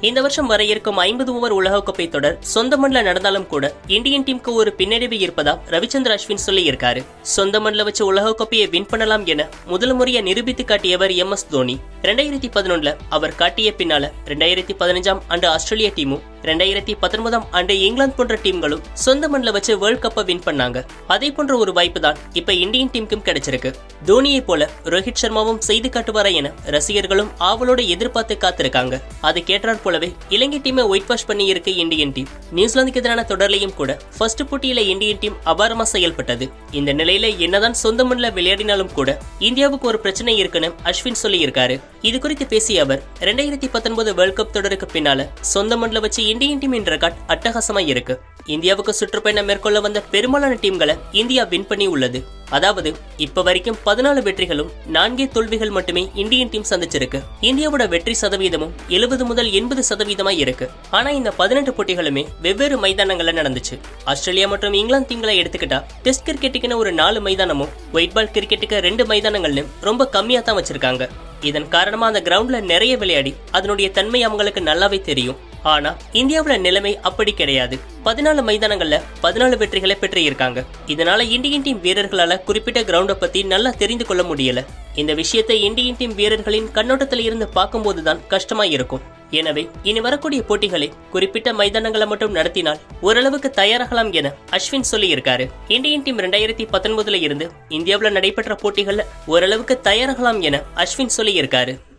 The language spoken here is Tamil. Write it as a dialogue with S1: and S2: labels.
S1: இந்த வருஷம் வர இருக்கும் 50 ஓவர் உலகக்கோப்பை தொடர் சொந்த மண்ணில் நடந்தாலும் கூட இந்தியன் டீமுக்கு ஒரு பின்னடைவு இருப்பதா ரவிச்சந்திர அஸ்வின் சொல்லி இருக்காரு. சொந்த மண்ணில் வச்சு உலகக்கோப்பையை வின் பண்ணலாம் என முதல் முறையா நிரூபித்து காட்டியவர் MS தோனி. 2011 அவர் காட்டிய பின்னால 2015 ஆண்டு ஆஸ்திரேலிய டீமும் 2019 ஆண்டு இங்கிலாந்து போன்ற டீம்களும் சொந்த மண்ணில் வச்சு வேர்ல்ட் கப்பை வின் பண்ணாங்க. அதே போன்ற ஒரு வாய்ப்பு தான் இப்ப இந்தியன் டீமுக்கும் கிடைச்சிருக்கு. தோனியை போல ரோஹித் சர்மாவும் செய்து காட்டுவாரா என ரசிகர்களும் ஆவலோட எதிர்பார்த்து காத்திருக்காங்க. அது கேட்டார் போலவே இலங்கை டீமை ஒயிட் வாஷ் பண்ணி இருக்கு இந்தியன் டீம். நியூசிலாந்துக்கு எதிரான தொடர்லையும் கூட ஃபர்ஸ்ட் போட்டியில இந்தியன் டீம் அபாரமா செயல்பட்டது. இந்த நிலையில என்னதான் சொந்த மண்ணில் விளையாடினாலும் கூட இந்தியாவுக்கு ஒரு பிரச்சனை இருக்குன்னு அஸ்வின் சொல்லி இருக்காரு. இது குறித்து பேசிய அவர் 2019 வேர்ல்ட் கப் தொடருக்கு பின்னால சொந்த மண்ணில் வச்சு இந்தியன் டீமின் ரெக்கார்ட் அட்டகாசமா இருக்கு. இந்தியாவுக்கு சுற்றுப்பயணம் மேற்கொள்ள வந்த பெரும்பாலான டீம்களை இந்தியா வின் பண்ணி உள்ளது. அதாவது இப்ப வரைக்கும் 14 வெற்றிகளும் 4 தோல்விகள் மட்டுமே இந்தியன் டீம் சந்திச்சிருக்கு. இந்தியாவோட வெற்றி சதவீதமும் 70 முதல் 80% இருக்கு. ஆனா இந்த 18 போட்டிகளுமே வெவ்வேறு மைதானங்கள்ல நடந்துச்சு. ஆஸ்திரேலியா மற்றும் இங்கிலாந்து டீம்களை எடுத்துக்கிட்டா டெஸ்ட் கிரிக்கெட்டுக்குன்னு ஒரு 4 மைதானமும் ஒயிட் பால் கிரிக்கெட்டுக்கு 2 மைதானங்கள்னு ரொம்ப கம்மியா தான் வச்சிருக்காங்க. இதன் காரணமா அந்த கிரவுண்ட்ல நிறைய விளையாடி அதனுடைய தன்மை அவங்களுக்கு நல்லாவே தெரியும். ஆனா இந்தியாவோட நிலைமை அப்படி கிடையாது. 14 மைதானங்கள்ல 14 வெற்றிகளை பெற்று இருக்காங்க. இதனால இந்தியன் டீம் வீரர்களால குறிப்பிட்ட கிரவுண்ட பத்தி நல்லா தெரிந்து கொள்ள முடியல. இந்த விஷயத்தை இந்தியன் டீம் வீரர்களின் கண்ணோட்டத்தில் இருந்து பார்க்கும்போதுதான் கஷ்டமா இருக்கும். எனவே இனி வரக்கூடிய போட்டிகளை குறிப்பிட்ட மைதானங்களை மட்டும் நடத்தினால் ஓரளவுக்கு தயாராகலாம் என அஸ்வின் சொல்லி இருக்காரு. இந்தியன் டீம் 2019 இருந்து இந்தியாவில் நடைபெற்ற போட்டிகள்ல ஓரளவுக்கு தயாராகலாம் என அஸ்வின் சொல்லி இருக்காரு.